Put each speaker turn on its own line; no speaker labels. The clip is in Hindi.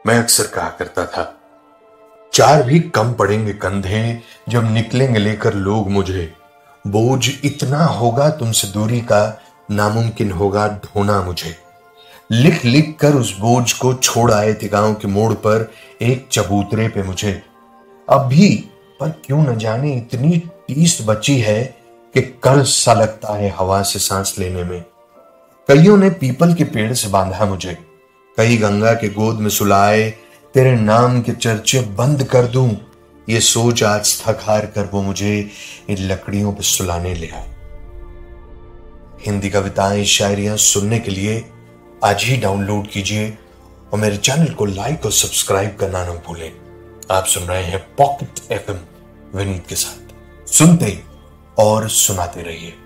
मैं अक्सर कहा करता था, चार भी कम पड़ेंगे कंधे जब निकलेंगे लेकर लोग मुझे। बोझ इतना होगा तुमसे दूरी का, नामुमकिन होगा ढोना मुझे। लिख लिख कर उस बोझ को छोड़ आए थे गांव के मोड़ पर एक चबूतरे पे मुझे। अब भी पर क्यों न जाने इतनी टीस बची है कि कर्ज सा लगता है हवा से सांस लेने में। कईयों ने पीपल के पेड़ से बांधा मुझे, कई गंगा के गोद में सुलाए। तेरे नाम के चर्चे बंद कर दूं, ये सोच आज थक हार कर वो मुझे इन लकड़ियों पर सुलाने ले आए। हिंदी कविताएं, शायरियां सुनने के लिए आज ही डाउनलोड कीजिए और मेरे चैनल को लाइक और सब्सक्राइब करना न भूलें। आप सुन रहे हैं पॉकेट एफएम विनीत के साथ। सुनते और सुनाते रहिए।